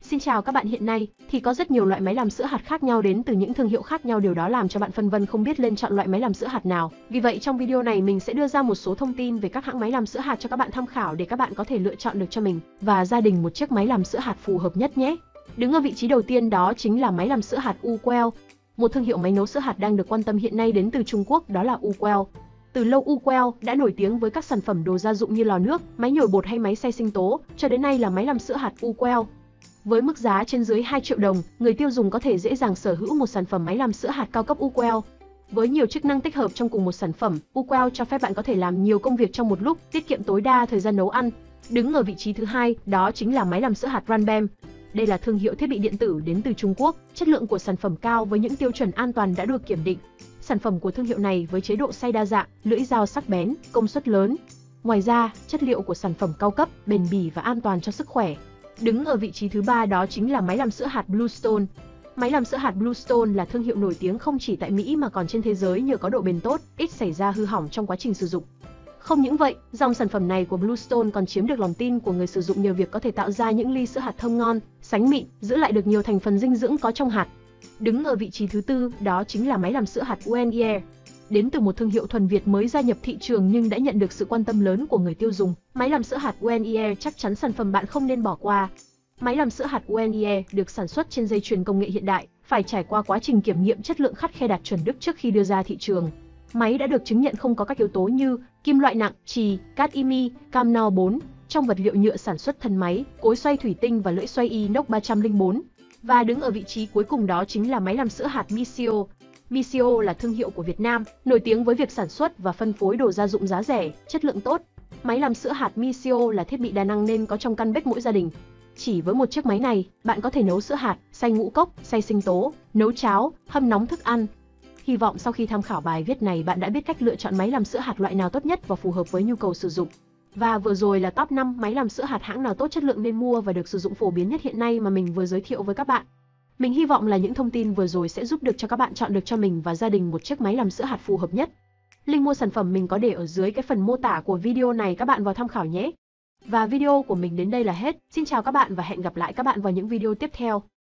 Xin chào các bạn, hiện nay thì có rất nhiều loại máy làm sữa hạt khác nhau đến từ những thương hiệu khác nhau, điều đó làm cho bạn phân vân không biết nên chọn loại máy làm sữa hạt nào. Vì vậy trong video này mình sẽ đưa ra một số thông tin về các hãng máy làm sữa hạt cho các bạn tham khảo để các bạn có thể lựa chọn được cho mình và gia đình một chiếc máy làm sữa hạt phù hợp nhất nhé. Đứng ở vị trí đầu tiên đó chính là máy làm sữa hạt Uquell. Một thương hiệu máy nấu sữa hạt đang được quan tâm hiện nay đến từ Trung Quốc, đó là Uquell. Từ lâu Uquell đã nổi tiếng với các sản phẩm đồ gia dụng như lò nước, máy nhồi bột hay máy xay sinh tố, cho đến nay là máy làm sữa hạt Uquell. Với mức giá trên dưới 2 triệu đồng, người tiêu dùng có thể dễ dàng sở hữu một sản phẩm máy làm sữa hạt cao cấp Uquell. Với nhiều chức năng tích hợp trong cùng một sản phẩm, Uquell cho phép bạn có thể làm nhiều công việc trong một lúc, tiết kiệm tối đa thời gian nấu ăn. Đứng ở vị trí thứ hai, đó chính là máy làm sữa hạt Ranbem. Đây là thương hiệu thiết bị điện tử đến từ Trung Quốc, chất lượng của sản phẩm cao với những tiêu chuẩn an toàn đã được kiểm định. Sản phẩm của thương hiệu này với chế độ xay đa dạng, lưỡi dao sắc bén, công suất lớn. Ngoài ra, chất liệu của sản phẩm cao cấp, bền bỉ và an toàn cho sức khỏe. Đứng ở vị trí thứ ba đó chính là máy làm sữa hạt Bluestone. Máy làm sữa hạt Bluestone là thương hiệu nổi tiếng không chỉ tại Mỹ mà còn trên thế giới nhờ có độ bền tốt, ít xảy ra hư hỏng trong quá trình sử dụng. Không những vậy, dòng sản phẩm này của Bluestone còn chiếm được lòng tin của người sử dụng nhờ việc có thể tạo ra những ly sữa hạt thơm ngon, sánh mịn, giữ lại được nhiều thành phần dinh dưỡng có trong hạt. Đứng ở vị trí thứ tư, đó chính là máy làm sữa hạt Gruyère. Đến từ một thương hiệu thuần Việt mới gia nhập thị trường nhưng đã nhận được sự quan tâm lớn của người tiêu dùng, máy làm sữa hạt Gruyère chắc chắn sản phẩm bạn không nên bỏ qua. Máy làm sữa hạt Gruyère được sản xuất trên dây chuyền công nghệ hiện đại, phải trải qua quá trình kiểm nghiệm chất lượng khắt khe đạt chuẩn Đức trước khi đưa ra thị trường. Máy đã được chứng nhận không có các yếu tố như kim loại nặng, chì, cadimi, cam no 4, trong vật liệu nhựa sản xuất thân máy, cối xoay thủy tinh và lưỡi xoay inox 304. Và đứng ở vị trí cuối cùng đó chính là máy làm sữa hạt Misio. Misio là thương hiệu của Việt Nam, nổi tiếng với việc sản xuất và phân phối đồ gia dụng giá rẻ, chất lượng tốt. Máy làm sữa hạt Misio là thiết bị đa năng nên có trong căn bếp mỗi gia đình. Chỉ với một chiếc máy này, bạn có thể nấu sữa hạt, xay ngũ cốc, xay sinh tố, nấu cháo, hâm nóng thức ăn. Hy vọng sau khi tham khảo bài viết này bạn đã biết cách lựa chọn máy làm sữa hạt loại nào tốt nhất và phù hợp với nhu cầu sử dụng. Và vừa rồi là top 5 máy làm sữa hạt hãng nào tốt, chất lượng nên mua và được sử dụng phổ biến nhất hiện nay mà mình vừa giới thiệu với các bạn. Mình hy vọng là những thông tin vừa rồi sẽ giúp được cho các bạn chọn được cho mình và gia đình một chiếc máy làm sữa hạt phù hợp nhất. Link mua sản phẩm mình có để ở dưới cái phần mô tả của video này, các bạn vào tham khảo nhé. Và video của mình đến đây là hết. Xin chào các bạn và hẹn gặp lại các bạn vào những video tiếp theo.